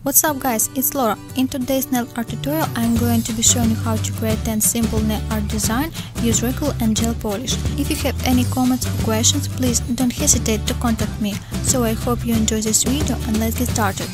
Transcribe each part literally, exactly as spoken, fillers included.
What's up guys, it's Laura. In today's nail art tutorial I'm going to be showing you how to create ten simple nail art design, use recycle and gel polish. If you have any comments or questions, please don't hesitate to contact me. So I hope you enjoy this video and let's get started.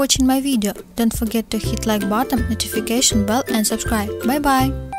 watching my video. Don't forget to hit like button, notification bell and subscribe. Bye bye!